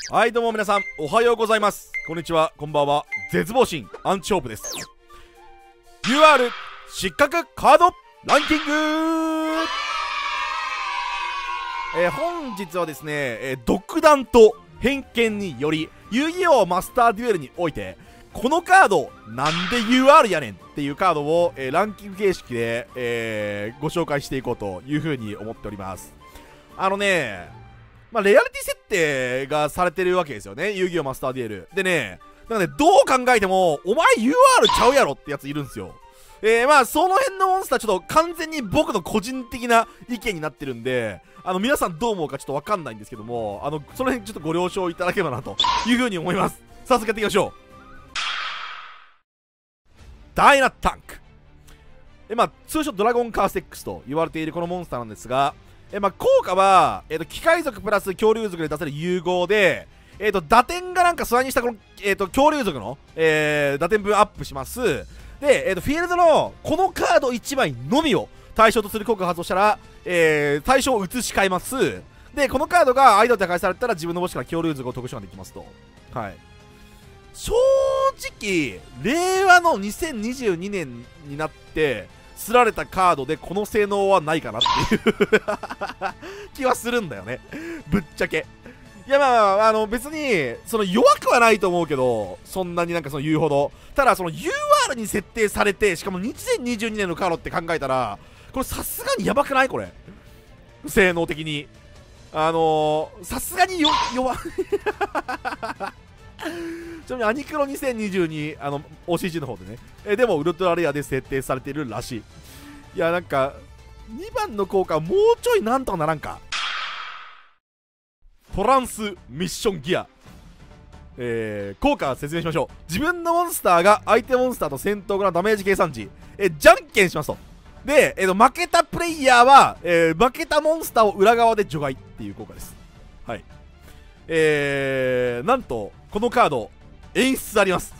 はい、どうも皆さん、おはようございます。こんにちは、こんばんは。絶望神、アンチホープです。UR 失格カードランキング。本日はですね、独断と偏見により、遊戯王マスターデュエルにおいて、このカード、なんで UR やねんっていうカードを、ランキング形式で、ご紹介していこうというふうに思っております。レアリティ設定がされてるわけですよね、遊戯王マスターデュエル。でね、どう考えても、お前 UR ちゃうやろってやついるんですよ。その辺のモンスター、ちょっと完全に僕の個人的な意見になってるんで、皆さんどう思うかちょっとわかんないんですけども、その辺ちょっとご了承いただければなというふうに思います。早速やっていきましょう。ダイナタンク。通称ドラゴンカーステックスと言われているこのモンスターなんですが、効果は、機械族プラス恐竜族で出せる融合で、打点がなんか素合いにしたこの、恐竜族の、打点分アップします。で、フィールドのこのカード1枚のみを対象とする効果を発動したら、対象を移し替えます。で、このカードが相手と破壊されたら自分の墓地から恐竜族を解くことができますと。はい。正直、令和の2022年になって、すられたカードでこの性能はないかなっていう気はするんだよね、ぶっちゃけ。いや別にその弱くはないと思うけど、そんなになんかその言うほど。ただその UR に設定されて、しかも2022年のカードって考えたら、これさすがにやばくないこれ、性能的に。さすがに弱ちなみにアニクロ2022、OCG の方でね、でもウルトラレアで設定されているらしい。いや、なんか2番の効果もうちょいなんとかならんか。トランスミッションギア。効果説明しましょう。自分のモンスターが相手モンスターと戦闘後のダメージ計算時、じゃんけんしますと。で、負けたプレイヤーは、負けたモンスターを裏側で除外っていう効果です。はい。なんとこのカード演出あります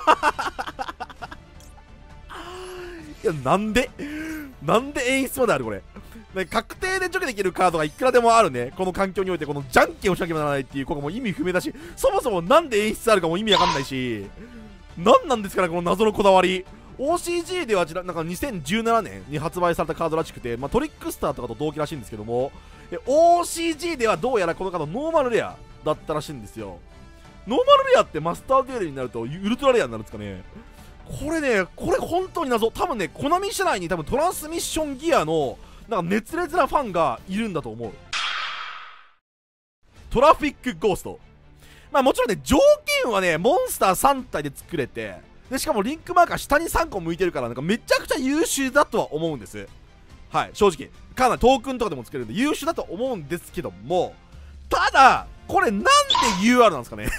いや、なんで演出まであるこれ。確定で除去できるカードがいくらでもあるね。この環境においてこのじゃんけんをしなきゃならないっていう効果も意味不明だし、そもそもなんで演出あるかも意味わかんないし、なんなんですかねこの謎のこだわり。 OCG ではなんか2017年に発売されたカードらしくて、トリックスターとかと同期らしいんですけども、OCG ではどうやらこのカードノーマルレアだったらしいんですよ。ノーマルレアってマスターデュエルになるとウルトラレアになるんですかね。これ本当に謎。多分ね、コナミ社内に多分トランスミッションギアのなんか熱烈なファンがいるんだと思う。トラフィックゴースト。もちろんね、条件はね、モンスター3体で作れて、でしかもリンクマーカー下に3個向いてるから、なんかめちゃくちゃ優秀だとは思うんです。はい、正直かなりトークンとかでも作れるんで優秀だと思うんですけども、ただこれなんで UR なんですかね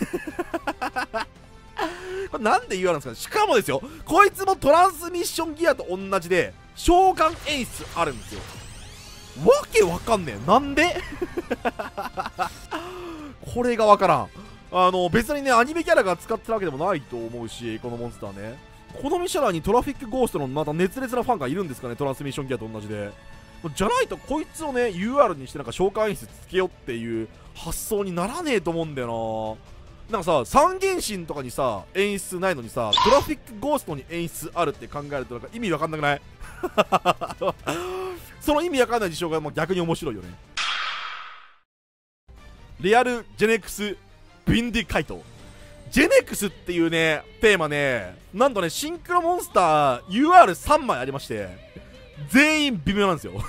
これなんで UR なんですかね。しかもですよ、こいつもトランスミッションギアと同じで召喚演出あるんですよ。わけわかんねえ、なんでこれがわからん。別にね、アニメキャラが使ってるわけでもないと思うし、このモンスターね、このミシャラにトラフィックゴーストのまた熱烈なファンがいるんですかね、トランスミッションギアと同じで。じゃないとこいつをね UR にしてなんか召喚演出つけようっていう発想にならねえと思うんだよな。なんかさ、三原神とかにさ演出ないのにさ、トラフィックゴーストに演出あるって考えるとなんか意味わかんなくないその意味わかんない事象が逆に面白いよね。リアルジェネクスビンディカイト。ジェネクスっていうねテーマね、なんとねシンクロモンスター UR3 枚ありまして、全員微妙なんですよ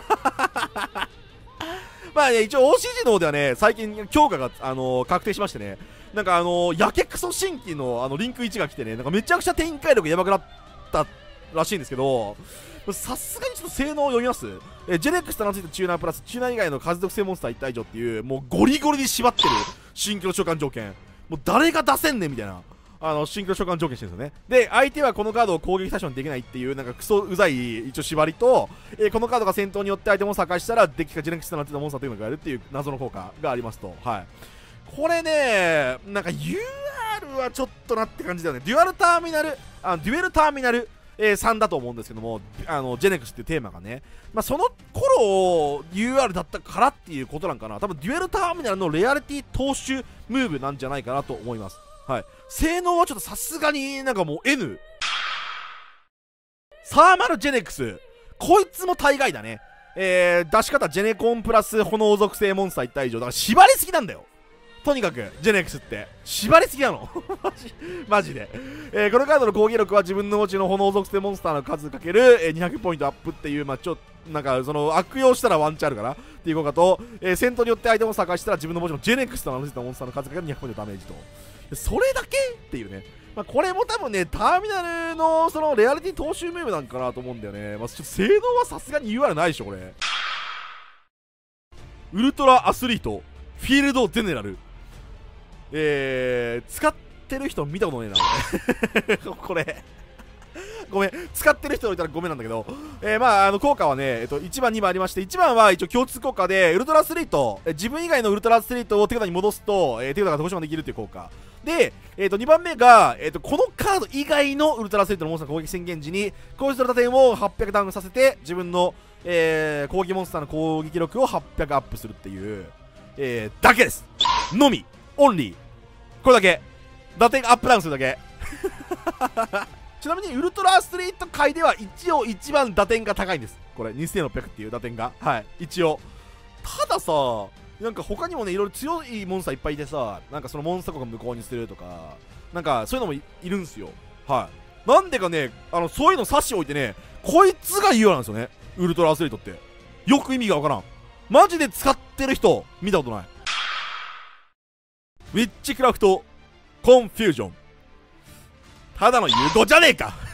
一応 OCG の方ではね、最近強化が、確定しましてね、なんかやけくそ新規のリンク1が来てね、なんかめちゃくちゃ展開力やばくなったらしいんですけど、さすがにちょっと性能を読みます。ジェネクスと名のついたチューナープラスチューナー以外の風属性モンスター1体以上っていう、もうゴリゴリに縛ってる新規の召喚条件、もう誰が出せんねんみたいなシンクロ召喚条件してるんですよね。で、相手はこのカードを攻撃対象にできないっていう、なんかクソうざい一応縛りと、このカードが戦闘によって相手モンスター破壊したら、デッキかジェネクスとなってたモンスターというのがやるっていう謎の効果がありますと。はい。これね、なんか UR はちょっとなって感じだよね。デュエルターミナル、 3だと思うんですけども、ジェネクスっていうテーマがね、まあ、その頃 UR だったからっていうことなんかな。多分デュエルターミナルのレアリティ踏襲ムーブなんじゃないかなと思います。はい。性能はちょっとさすがになんかもう N。サーマルジェネクス。こいつも大概だね。出し方ジェネコンプラス炎属性モンスター1体以上。だから縛りすぎなんだよ。とにかくジェネクスって縛りすぎなのマジで、このカードの攻撃力は自分の持ちの炎属性モンスターの数かける、200ポイントアップっていう、まあちょっとなんかその悪用したらワンチャンあるかなっていう効果と、戦闘によって相手を探したら自分の持ちのジェネクスと名乗せたモンスターの数かける200ポイントダメージと、それだけっていうね。まあ、これも多分ね、ターミナルのそのレアリティ踏襲ムーブなんかなと思うんだよね。まあ、ちょっと性能はさすがに UR ないでしょ、これ。ウルトラアスリート、フィールドゼネラル。使ってる人見たことねえな、これ。ごめん、使ってる人いたらごめんなんだけど、まあ、効果はね、1番、2番ありまして、1番は一応共通効果で、ウルトラアスリート、自分以外のウルトラアスリートを手札に戻すと、手札が特殊化できるっていう効果。で、2番目が、このカード以外のウルトラアスリートのモンスター攻撃宣言時に、攻撃する打点を800ダウンさせて、自分の、攻撃モンスターの攻撃力を800アップするっていう、だけです。のみ。オンリー。これだけ。打点アップダウンするだけ。ちなみにウルトラアスリート界では一応一番打点が高いんです。これ2600っていう打点が。はい。一応。たださ、なんか他にもね、いろいろ強いモンスターいっぱいいてさ、なんかそのモンスター国無効にするとか、なんかそういうのも いるんすよ。はい。なんでかね、そういうの差し置いてね、こいつが言うなんですよね。ウルトラアスリートって。よく意味がわからん。マジで使ってる人、見たことない。ウィッチクラフトコンフュージョン。ただの融合じゃねえか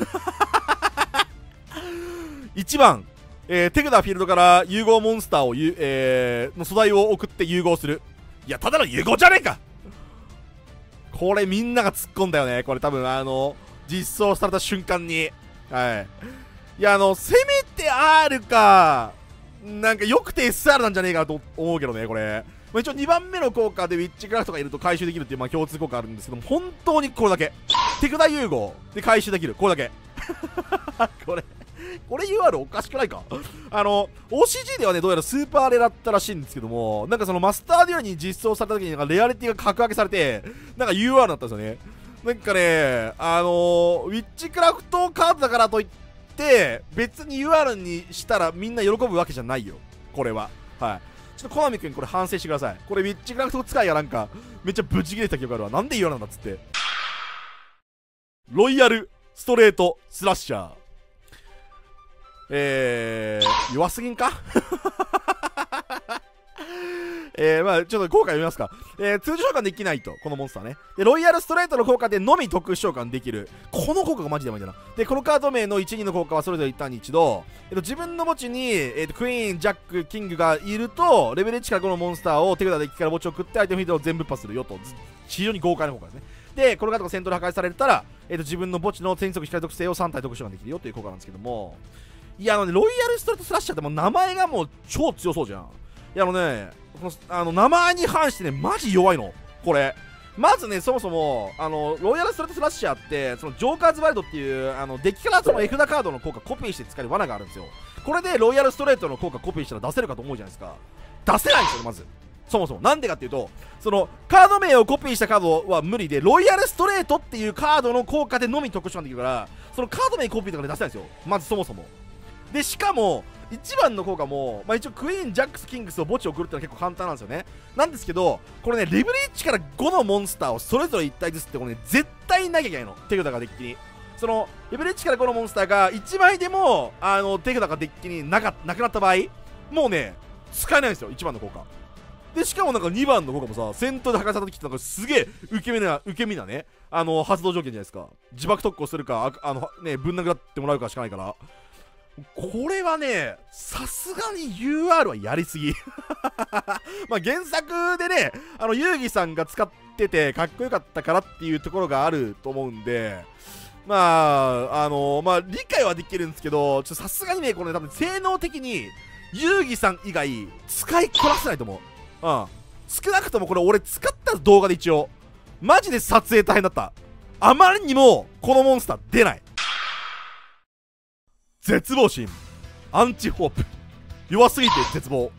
1番、手札フィールドから融合モンスターを、の素材を送って融合する。いや、ただの融合じゃねえか。これみんなが突っ込んだよね。これ多分実装された瞬間に。はい。いや、せめて R か、なんかよくて SR なんじゃねえかと思うけどね、これ。まあ、一応2番目の効果でウィッチクラフトがいると回収できるっていう、まあ、共通効果あるんですけども、本当にこれだけ。手札融合で回収できる。これだけ。これ UR おかしくないかOCG ではね、どうやらスーパーレだったらしいんですけども、なんかそのマスターデュエルに実装された時になんかレアリティが格上げされて、なんか UR だったんですよね。なんかね、ウィッチクラフトカードだからといって、別に UR にしたらみんな喜ぶわけじゃないよ。これは。はい。ちょっとコナミ君これ反省してください。これウィッチクラフト使いがなんかめっちゃブチ切れた記憶あるわ。なんで言わなんだっつって。ロイヤルストレートスラッシャー。弱すぎんかまあちょっと効果読みますか。通常召喚できないと、このモンスターね。で、ロイヤルストレートの効果でのみ特殊召喚できる。この効果がマジでやばいんだな。で、このカード名の1、2の効果はそれぞれ一旦に一度、自分の墓地に、クイーン、ジャック、キングがいると、レベル1から5のモンスターを手札デッキから墓地を送って相手のフィールドを全部パスするよと。非常に豪快な効果ですね。で、このカードが戦闘で破壊されたら、自分の墓地の転速光属性を3体特殊召喚できるよという効果なんですけども、いや、ロイヤルストレートスラッシャーってもう名前がもう超強そうじゃん。いや、この名前に関してね、マジ弱いの。これ。まずね、そもそも、ロイヤルストレートスラッシャーって、そのジョーカーズワイルドっていう、デッキからその絵札カードの効果コピーして使える罠があるんですよ。これでロイヤルストレートの効果コピーしたら出せるかと思うじゃないですか。出せないんですよ、まず。そもそも。なんでかっていうと、その、カード名をコピーしたカードは無理で、ロイヤルストレートっていうカードの効果でのみ特殊召喚できるから、そのカード名コピーとかで出せないんですよ。まずそもそも。で、しかも、一番の効果も、まあ、一応クイーン、ジャックス、キングスを墓地を送るってのは結構簡単なんですよね。なんですけど、これね、レベル1から5のモンスターをそれぞれ1体ずつってこれね、絶対なきゃいけないの。手札がデッキに。その、レベル1から5のモンスターが1枚でも、手札がデッキになくなった場合、もうね、使えないんですよ、1番の効果。で、しかもなんか2番の効果もさ、戦闘で破壊された時ってなんかすげえ受け身なね、発動条件じゃないですか。自爆特攻するか、ね、ぶん殴ってもらうかしかないから。これはね、さすがに UR はやりすぎ。まあ原作でね、遊戯さんが使っててかっこよかったからっていうところがあると思うんで、まあ、まあ理解はできるんですけど、さすがにね、これ多分性能的に遊戯さん以外使いこなせないと思う。うん。少なくともこれ俺使った動画で一応、マジで撮影大変だった。あまりにもこのモンスター出ない。 絶望心、アンチホープ、弱すぎて絶望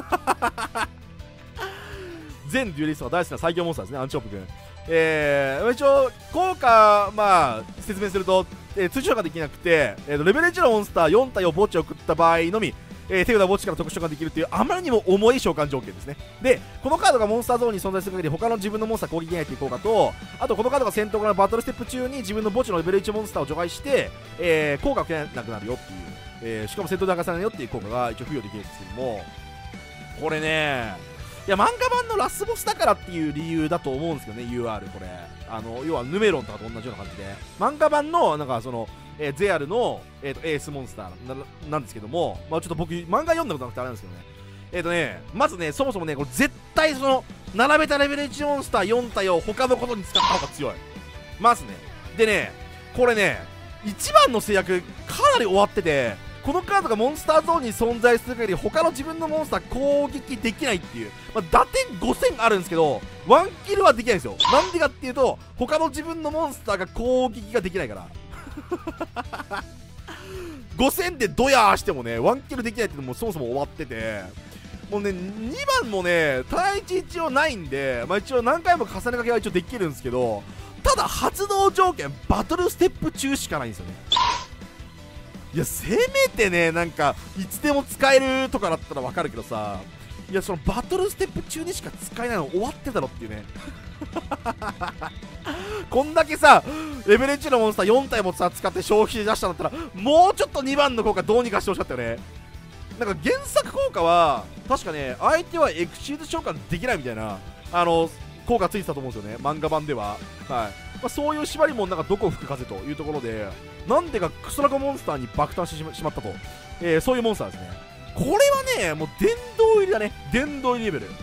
全デュエリストが大好きな最強モンスターですね、アンチホープ君。一応効果、まあ説明すると、通常ができなくて、レベル1のモンスター4体を墓地を食った場合のみ、手札墓地から特殊召喚できるというあまりにも重い召喚条件ですね。で、このカードがモンスターゾーンに存在する限り他の自分のモンスター攻撃できないという効果と、あとこのカードが戦闘からバトルステップ中に自分の墓地のレベル1モンスターを除外して、効果を受けなくなるよっていう、しかも戦闘で明かさないよっていう効果が一応付与できるんですけども、これね、いや漫画版のラスボスだからっていう理由だと思うんですけどね、 UR これ要はヌメロンとかと同じような感じで漫画版のなんかその、ゼアルの、エースモンスターなんですけども、まあちょっと僕漫画読んだことなくてあれなんですけどね、まずね、そもそもね、これ絶対その並べたレベル1モンスター4体を他のことに使った方が強い。まずね、でね、これね、一番の制約かなり終わってて、このカードがモンスターゾーンに存在する限り他の自分のモンスター攻撃できないっていう、まあ、打点5000あるんですけどワンキルはできないんですよ。なんでかっていうと他の自分のモンスターが攻撃ができないから5000でドヤーしてもねワンキルできないっていうのもそもそも終わってて、もうね2番もね単一一応ないんで、まあ、一応何回も重ね掛けは一応できるんですけど、ただ発動条件バトルステップ中しかないんですよね。いやせめてね、なんかいつでも使えるとかだったらわかるけどさ、いやそのバトルステップ中にしか使えないの終わってたろっていうねこんだけさレベル1のモンスター4体もさ使って消費出したんだったらもうちょっと2番の効果どうにかしてほしかったよね。なんか原作効果は確かね、相手はエクシーズ召喚できないみたいな効果ついてたと思うんですよね、漫画版では。はい、まあ、そういう縛りもなんかどこ吹く風というところで、なんでかクソラゴモンスターに爆誕してしまったと、そういうモンスターですね。これはね、もう殿堂入りだね、殿堂入りレベル。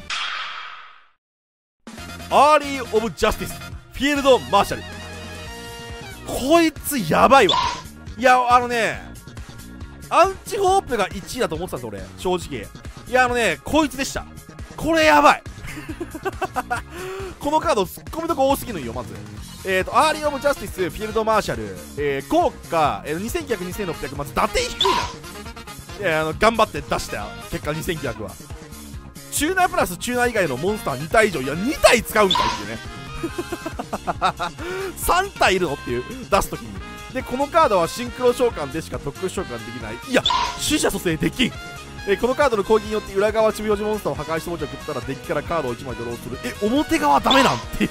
アーリー・オブ・ジャスティスフィールド・マーシャル、こいつやばいわ。いやアンチホープが1位だと思ってたんですよ俺、正直。いやこいつでした。これやばいこのカード突っ込みとこ多すぎるのよ。まずアーリー・オブ・ジャスティスフィールド・マーシャル、効果、2900、2600、まず打点低いな。頑張って出した結果2900はチューナープラスチューナー以外のモンスター2体以上、いや2体使うんかいっていうね3体いるのっていう出すときに。でこのカードはシンクロ召喚でしか特殊召喚できない。いや死者蘇生できん。このカードの攻撃によって裏側守備表示モンスターを破壊して墓地を食ったらデッキからカードを1枚ドローする。表側ダメなんっていう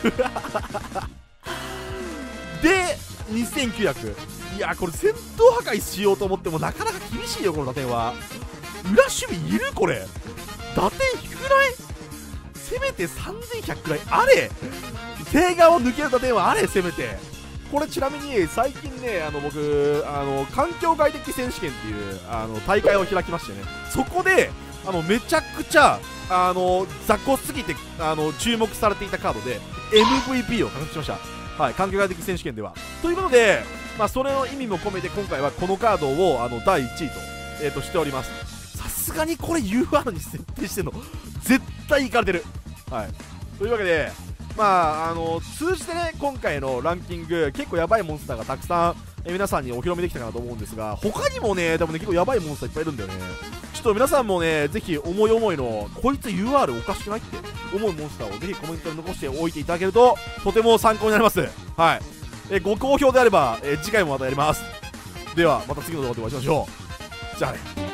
で2900、いやこれ戦闘破壊しようと思ってもなかなか厳しいよこの打点は。裏守備いるこれ。打点低くない？せめて3100くらいあれ。定側を抜ける打点はあれせめて。これちなみに最近ね僕環境外的選手権っていう大会を開きましてね、そこでめちゃくちゃ雑魚すぎて注目されていたカードで MVP を獲得しました。はい、環境外的選手権では。ということで、まあ、それの意味も込めて今回はこのカードを第1位と、しております。さすがにこれ UR に設定してんの絶対いかれてる。はい、というわけでまあ通じてね今回のランキング結構やばいモンスターがたくさん皆さんにお披露目できたかなと思うんですが、他にもねでもね結構やばいモンスターいっぱいいるんだよね。ちょっと皆さんもねぜひ思い思いのこいつ UR おかしくないって思うモンスターをぜひコメントに残しておいていただけるととても参考になります。はい、ご好評であれば、次回もまたやります。ではまた次の動画でお会いしましょう。じゃあね。